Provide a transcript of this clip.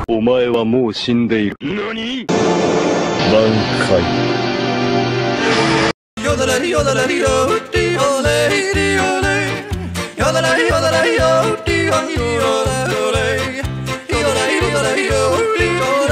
お前はもう死んでいる。何？挽回。よだれよだれよディオレディオレよだれよだれよディオレよだれよだれよディオレ